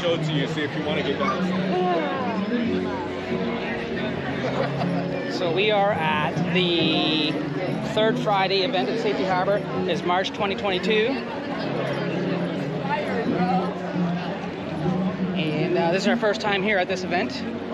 show it to you, see if you want to get back. So we are at the third Friday event at Safety Harbor. It's March 2022. And this is our first time here at this event.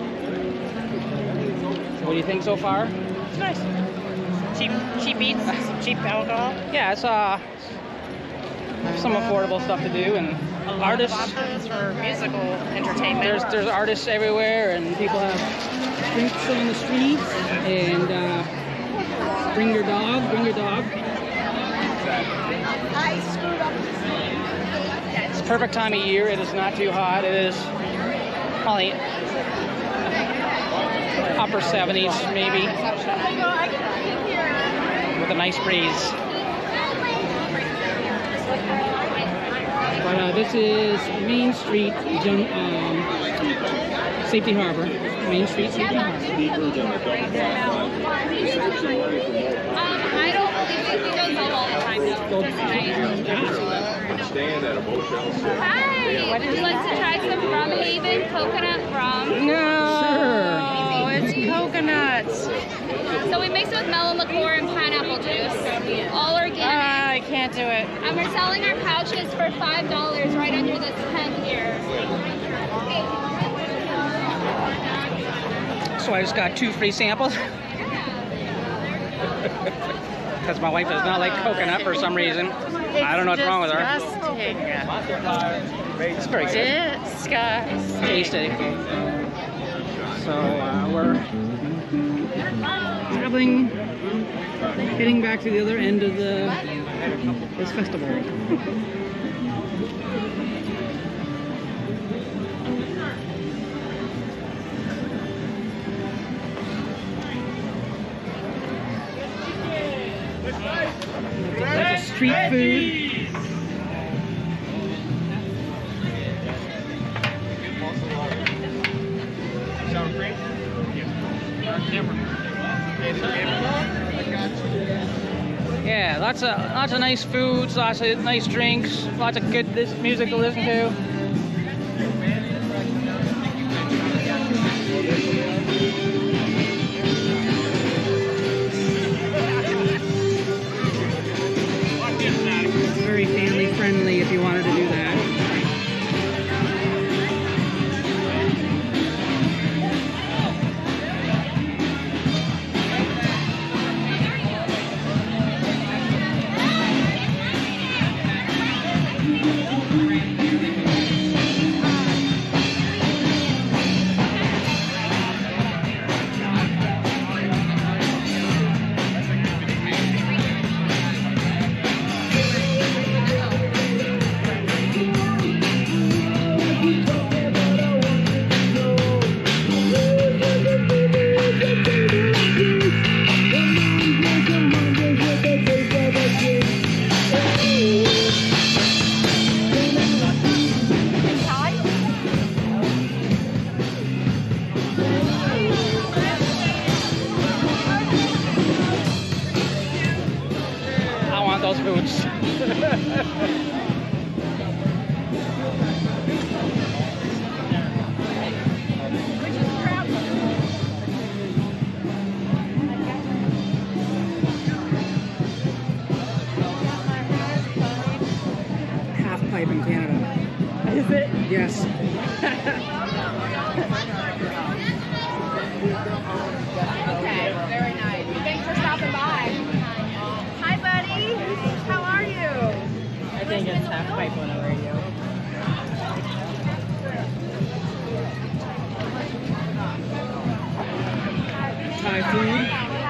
So what do you think so far? It's nice. Cheap eats, cheap alcohol. Yeah, it's some affordable stuff to do, and A lot artists. of options for musical entertainment. There's artists everywhere, and people have drinks on the streets, and bring your dog. It's the perfect time of year. It is not too hot. It is probably upper 70s maybe, with a nice breeze. But this is Main Street, Safety Harbor. Main Street, Safety Harbor. I don't believe he goes out all the time though. Staying at a motel. Hi! Would you like to try some rum haven coconut rum? No, Sure. it's coconuts. So we mix it with melon liqueur and pineapple juice. All organic. I can't do it. And we're selling our pouches for $5 right under this pen here. So I just got 2 free samples. Because my wife does not like coconut for some reason. I don't know what's wrong with her. Disgusting. It's very good. Disgusting. Tasty. So we're traveling, heading back to the other end of this festival. That's a street food. Yeah, lots of nice foods, lots of nice drinks, lots of good music to listen to. It's very family friendly if you wanted to do that. Those foods. Half pipe in Canada. Is it? Yes. Okay, very nice. Thanks for stopping by. Hi, buddy. How are you? I think it's half pipe on the radio. Thai food.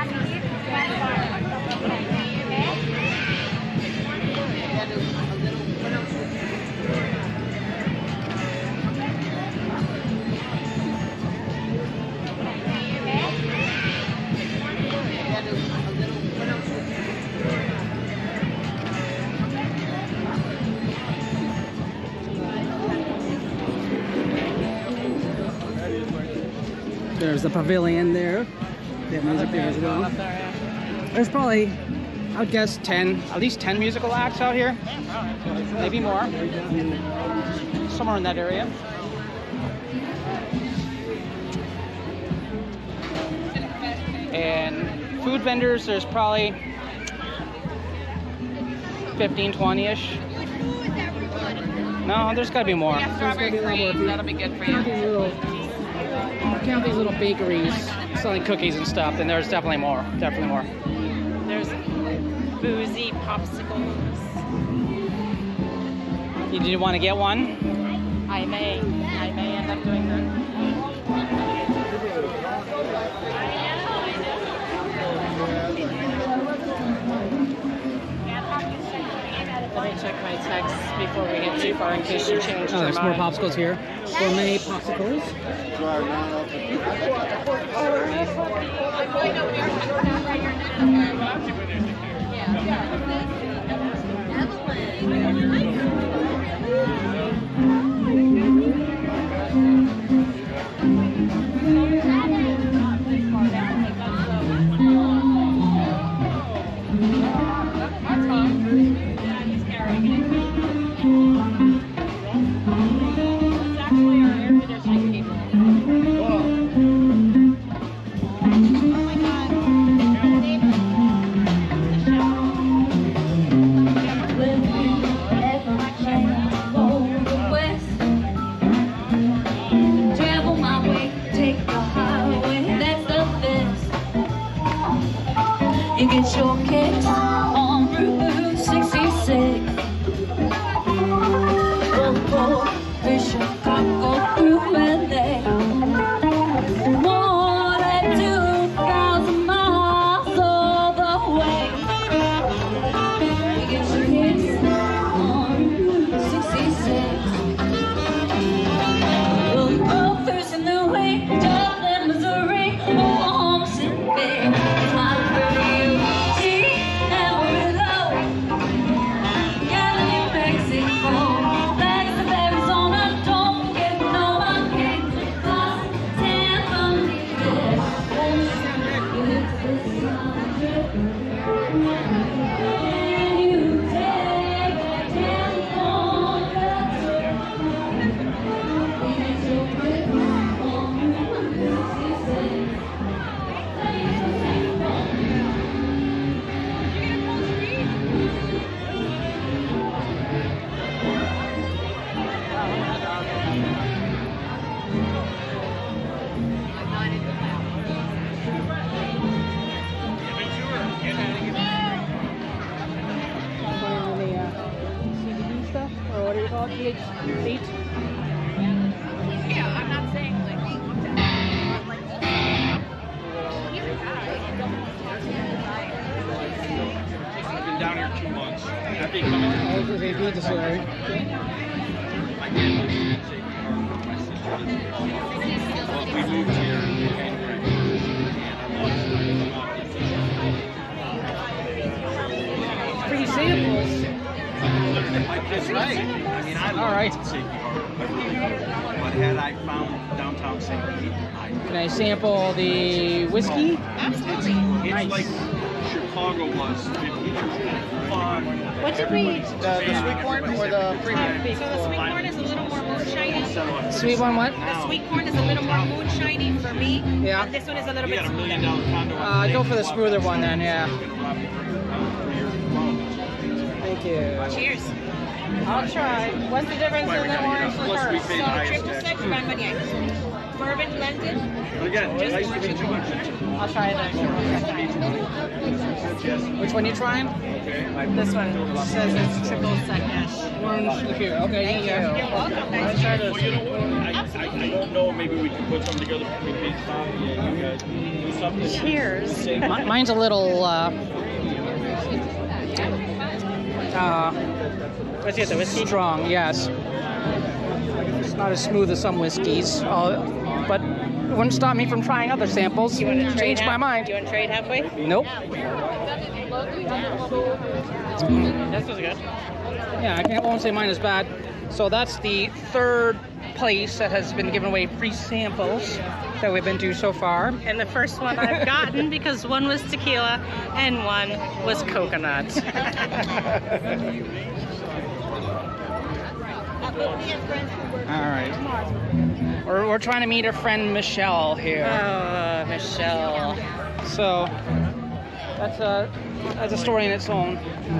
There's the pavilion there. They have music there as well. There's probably, I would guess, at least 10 musical acts out here. Maybe more. Somewhere in that area. And food vendors, there's probably 15, 20-ish. No, there's gotta be more. Yeah, strawberry cream. That'll be good for you. Count these little bakeries selling cookies and stuff, and there's definitely more. Definitely more. There's boozy popsicles. Did you want to get one? I may end up doing that. Let me check my text before we get too far in case she changes Oh, her there's more mind. popsicles here. Gourmet popsicles. You get your kicks on Route 66. Local fish go through LA. More than 2,000 miles all the way. You get your kicks on Route 66. We'll go through St. Louis, Dublin, Missouri, Oklahoma City. Yeah, I'm not saying like I've been down here 2 months. I've been coming to I can't believe it's my sister lives here. Well, we moved here in January, and our Free samples. That's right. I mean, I love Safety Harbor. I really do. But had I found downtown St. Pete, Can I sample the whiskey? Absolutely. it's like Chicago was 50 years ago. Fun. What did we? The sweet corn or the premium? So the sweet corn is a little more moonshiny. Sweet one, what? The sweet corn is a little more moonshiny for me. Yeah. And this one is a little You bit got $1 smoother. million condo. Go for the smoother one then, yeah. Thank you. Cheers. I'll try. What's the difference in the orange Plus we liqueur? paid So highest triple tax. sec, Cabernet. Bourbon blended. But again, nice to meet you. I'll try the Which one you trying? This one says it's triple sec-ish. Orange liqueur. Okay, thank you. You're welcome. Nice Well, you know what? I don't know. Maybe we can put something together between Big Tommy and you guys. Do something. Cheers. Mine's a little What's it, the whiskey? strong, yes. It's not as smooth as some whiskeys, but it wouldn't stop me from trying other samples. You want to Change my mind. You want to trade halfway? Nope. This was good. Yeah, I won't say mine is bad. So that's the third place that has been giving away free samples that we've been to so far. And the first one I've gotten because one was tequila and one was coconut. All right. We're trying to meet our friend Michelle here. Oh, Michelle. So that's a story in its own.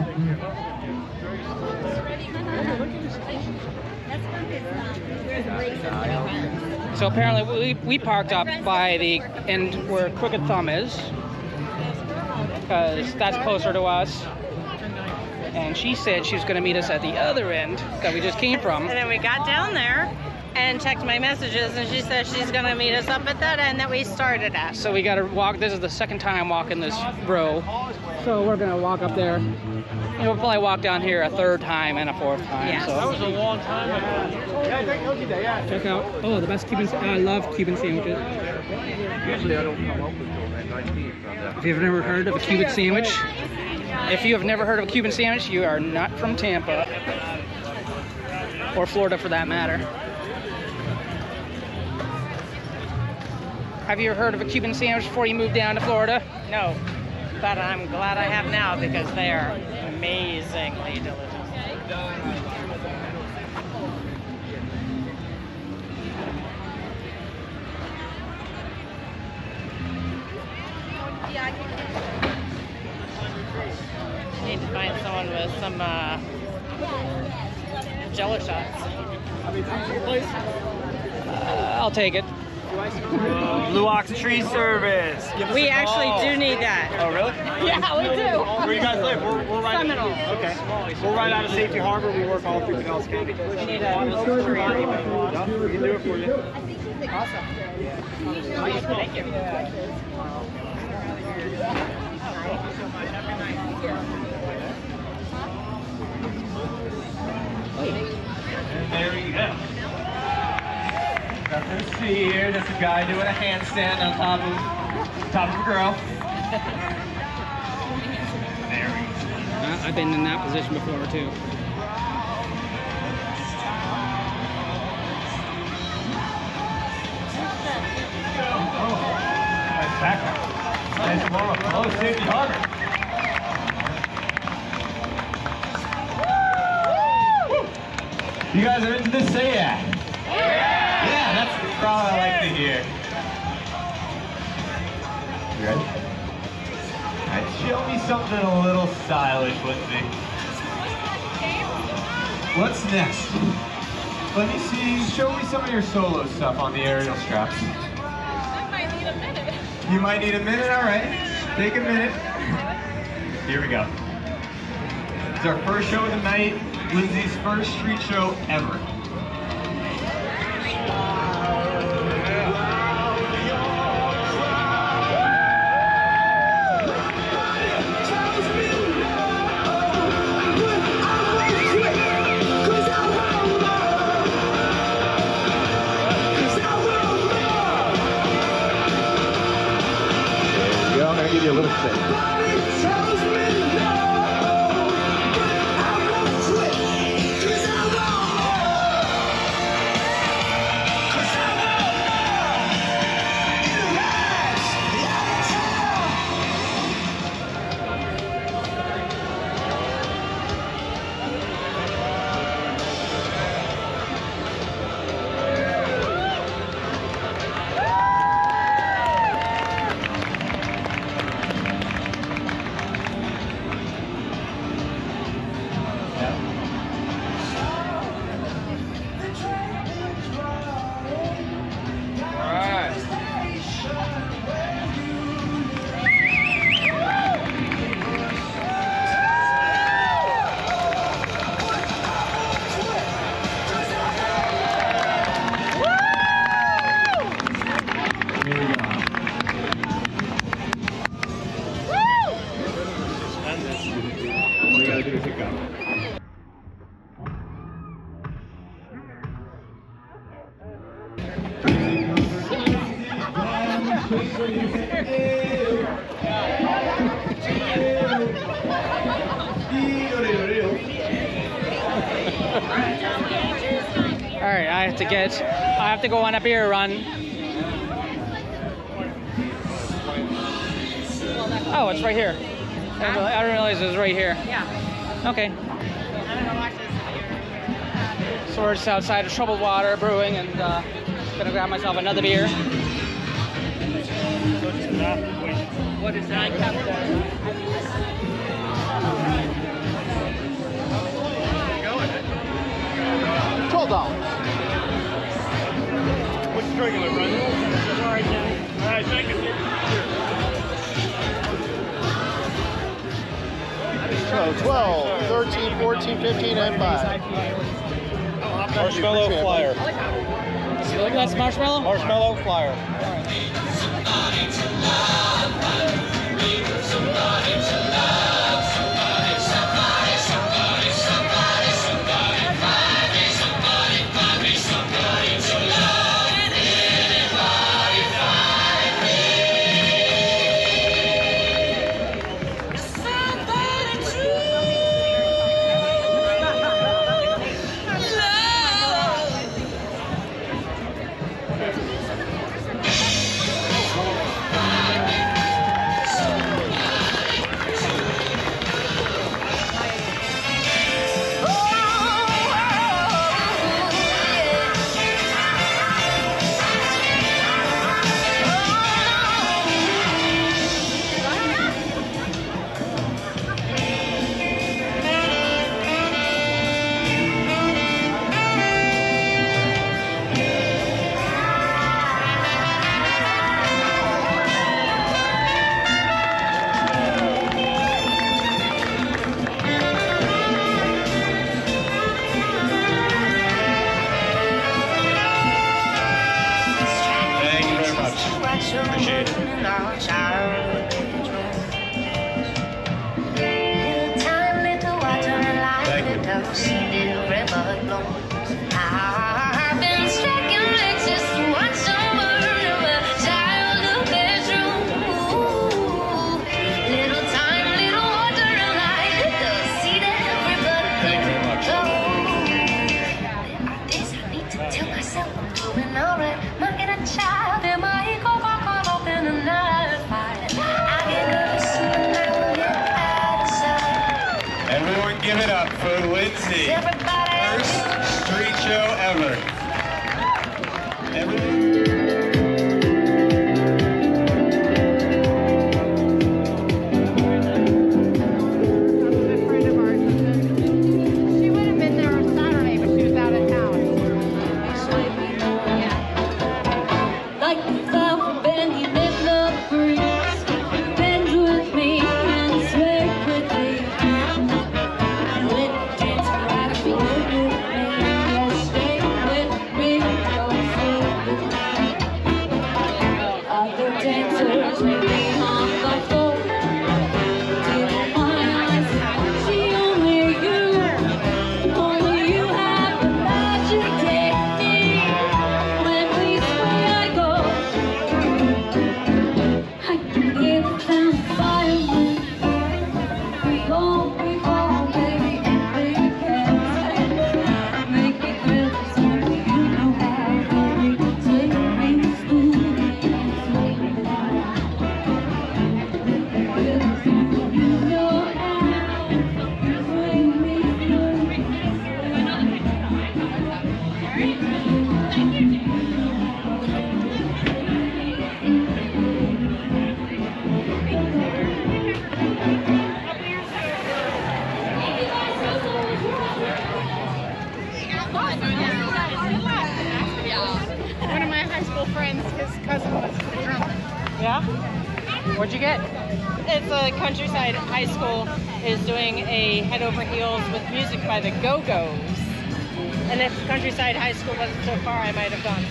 So apparently we parked up by the end where Crooked Thumb is, because that's closer to us. And she said she was going to meet us at the other end that we just came from. And then we got down there and checked my messages, and she said she's going to meet us up at that end that we started at. So we got to walk. This is the second time walking this row. So we're going to walk up there. And we'll probably walk down here a third time and a fourth time. Yes. So. That was a long time ago. Check out, oh, the best Cuban, I love Cuban sandwiches. Usually I don't come up until 19. If you've never heard of a Cuban sandwich, if you have never heard of a Cuban sandwich, you are not from Tampa. Or Florida for that matter. Have you ever heard of a Cuban sandwich before you moved down to Florida? No, but I'm glad I have now because they are amazingly delicious. Need to find someone with some Jello shots. I'll take it. Blue Ox Tree Service. Give us We a actually call. do need that. Oh, really? Yeah, we do. Where you guys live? We're right. Seminole. Okay. We're right out of Safety Harbor. We work all through Pinellas County. We need a tree. Yep, we can do it for you. Awesome. Thank you. And there you go. Nothing to see here. That's a guy doing a handstand on top of a girl. There we go. I've been in that position before too. Nice background. Nice ball. Oh, Safety Harbor. You guys are into this? Say yeah. Yeah, that's the crowd I like to hear. You ready? Alright, show me something a little stylish, Lindsay. What's next? Let me see. Show me some of your solo stuff on the aerial straps. I might need a minute. You might need a minute, alright. Take a minute. Here we go. It's our first show of the night. Lindsay's first street show ever. There you go. I'm gonna give you a little sip. All right, I have to go on a beer run. Oh, it's right here. I didn't realize it was right here. Yeah. Okay. I'm gonna watch this. So we're just outside of Troubled Water Brewing and gonna grab myself another beer. What is that? $12. What's you drinking, my friend? All right, thank you. So 12, 13, 14, 15, and 5. Marshmallow flyer. That's marshmallow? Marshmallow flyer. Appreciate it. I've been striking Lexus to watch summer in my childhood bedroom. Little time, little water and light, the seat everybody could go. There are days I need to tell myself I'm doing alright. My inner child, am I caught up in a knife fight? I get nervous and I will get out of sight. Everyone give it up for Lindsay. First street show ever. She would have been there on Saturday, but she was out of town. Like the cloud bend, you live the breeze. Bend with me and sway quickly. When you dance right with me, just stay with me, don't stay with me. Other dancers may be on the floor. Deep in my eyes, see only you have the magic technique. When we sway, I go. I can give them fire. We won't be far, baby, and we can make me feel this way. You know how, baby, take me smooth and sway me down. You know how, sway me smooth. One of my high school friends, his cousin was the drummer. Yeah? What'd you get? It's a Countryside High School is doing a Head Over Heels with music by the Go-Go's. And if Countryside High School wasn't so far, I might have gone.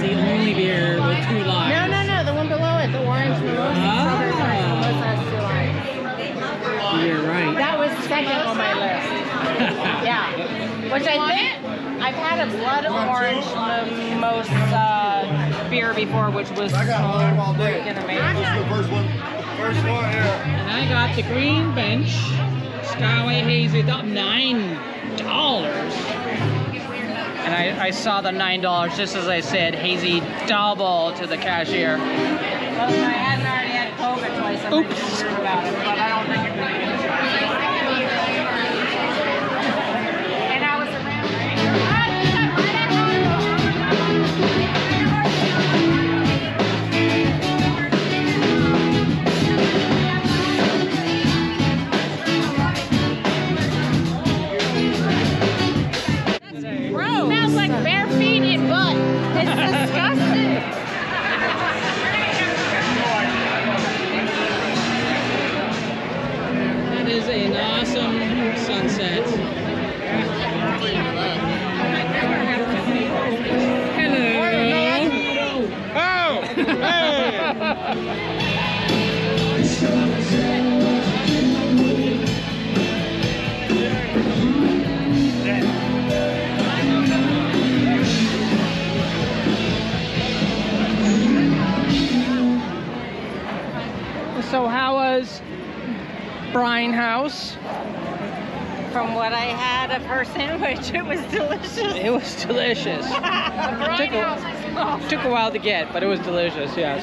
the only beer with 2 limes. No, no, no, the one below it, the orange mimosa. Strawberry orange mimosa has 2 limes. You're right. That was second on my list. Yeah. Which I think, I've had a blood orange mimosa beer before, which was so freaking amazing. This is the first one. First one here. And I got the Green Bench Skyway Hazy, $9. And I saw the $9 just as I said hazy double to the cashier. Well, if I hadn't already had COVID twice, I might have heard about it, but I don't think it really is. And I was Gross. Smells like bare feet and butt. It's disgusting. That is an awesome sunset. Hello. Oh! So how was Brine House? From what I had of her sandwich, it was delicious. It was delicious. Took a while to get, but it was delicious, yes.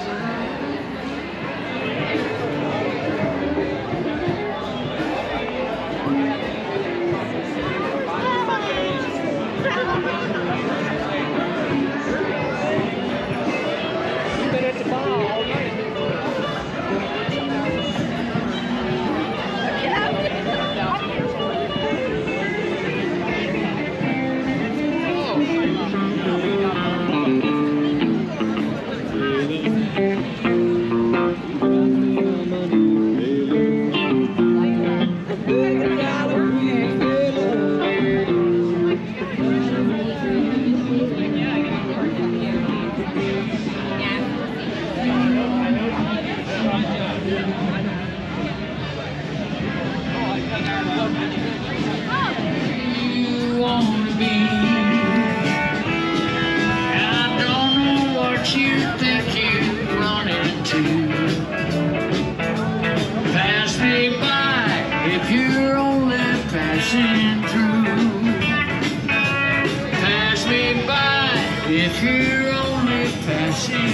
If you're only passing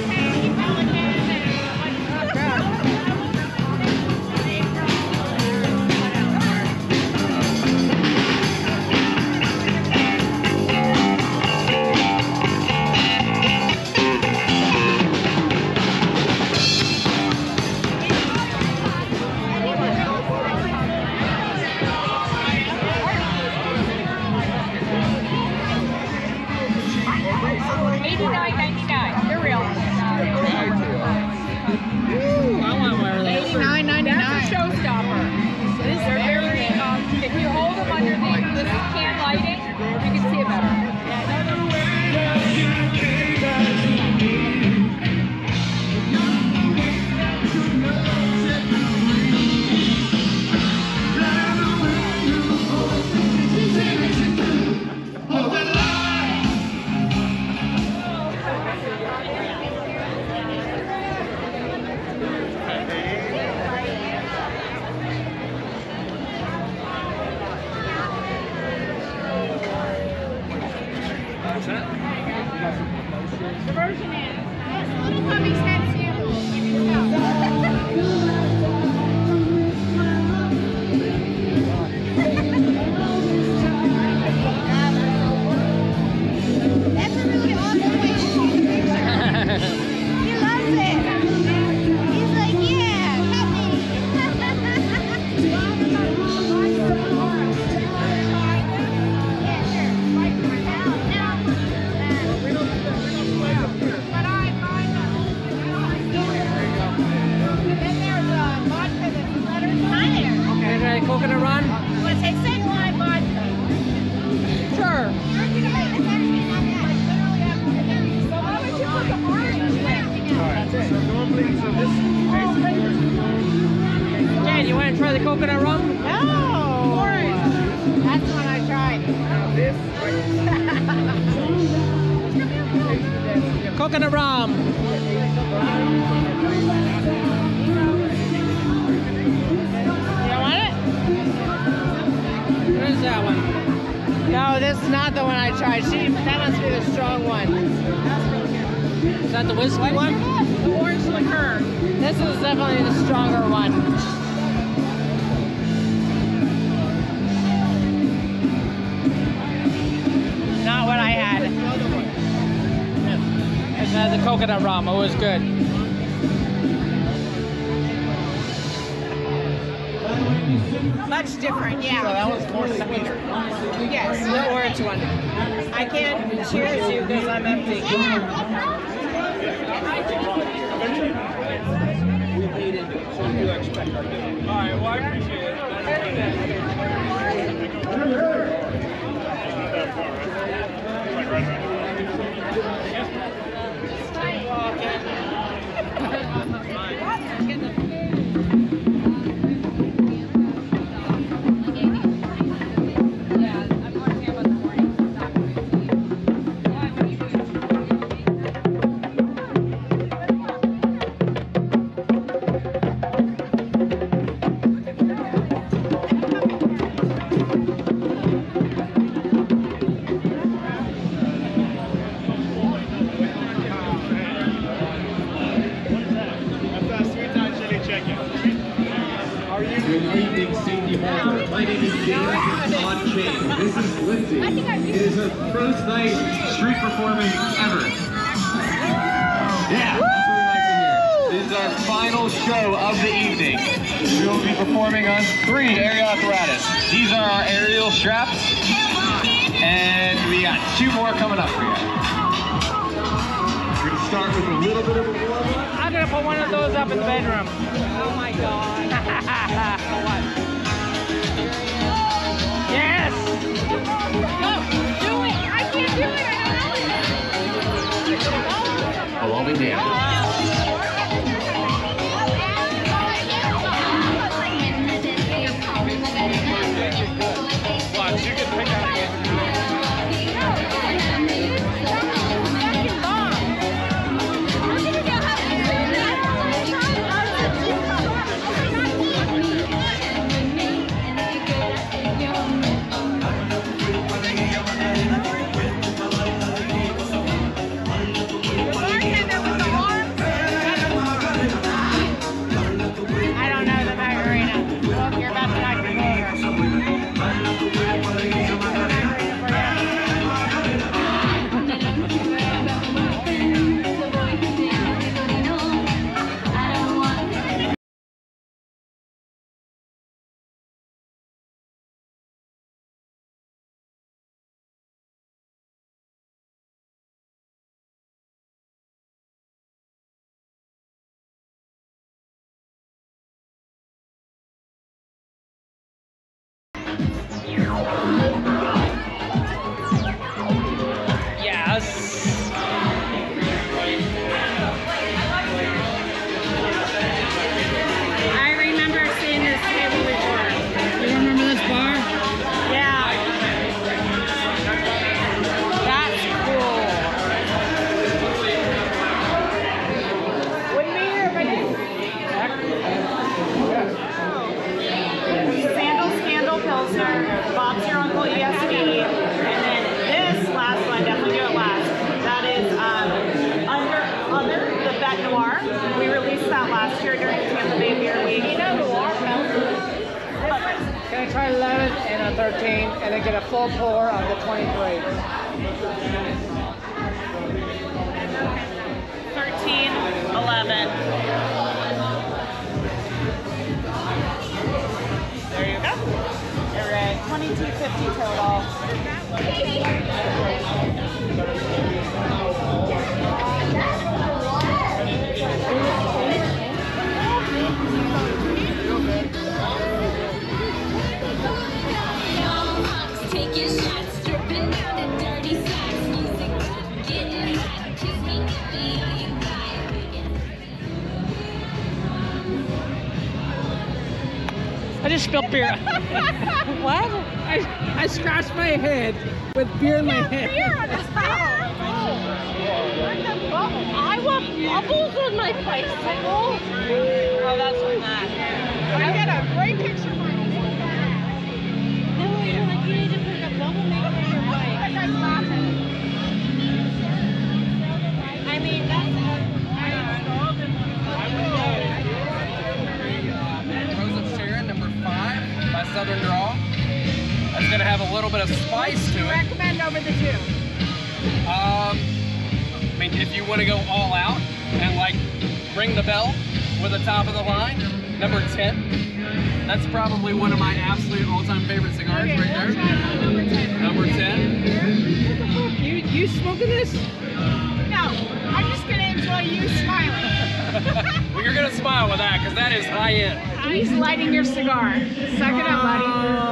$89.99. They're real. I want one of those. $89.99. That's a showstopper. They're very, if you hold them under the can lighting, you can see it better. The version is little puppy head sample. That's a really awesome way to shoot a picture. He loves it. He's like, yeah, puppy. Coconut run? Let's say second line vodka. Sure. It's actually not bad. Like, literally, Jan, you want to try the coconut rum? No! That's the one I tried. Coconut rum. You don't want it? What is that one? No, this is not the one I tried. That must be the strong one. Is that the whiskey one? The orange liqueur. This is definitely the stronger one. Not what I had. This has the coconut rum. It was good. Much different, yeah. That was more sweeter. Yes, the orange one. I can't cheers you because I'm empty. Alright, well, I appreciate it. Good evening, Safety Harbor. My name is James on Chain. This is Lindsay. It is our first night street performing ever. Yeah, that's what we like to hear. This is our final show of the evening. We will be performing on 3 aerial apparatus. These are our aerial straps, and we got 2 more coming up for you. We're gonna start with a little bit of a warm-up. I'm gonna put one of those up in the bedroom. Oh my god. Yes! Do it! I can't do it! I don't know it! Along with Dan. Watch, you can pick out again. I don't know the Macarena. Well, you're about to knock me Yes. I remember seeing this table before. You remember this bar? Yeah. That's cool. Wouldn't be here if I didn't. Sandal Scandal Pilsner, Bob's Your Uncle ESB, and then this last one, definitely do it last. That is Other, the Bet Noir. We released that last year during Tampa Bay Beer Week. You know Noir, Can I try 11 and a 13 and then get a full pour on the 23? 13, 11. There you go. All right, $22.50 total. Taking shots, stripping down the dirty socks, music, getting hot, kiss me, give me all you got. spilled beer. What? I scratched my head with beer in my head. Beer on his head. I want bubbles on my bicycle. Oh, that's from that. I got a great picture of mine. No, like you need to put a bubble maker on your bike. I mean, that's. Rose of Sharon, number 5, by Southern Draw. That's gonna have a little bit of spice to it. Recommend over the 2. I mean, if you want to go all out and like ring the bell with the top of the line, number 10. That's probably one of my absolute all-time favorite cigars right there. Number 10. You smoking this? No, I'm just gonna enjoy you smiling. Well, you're gonna smile with that because that is high end. He's lighting your cigar. Suck it up, buddy.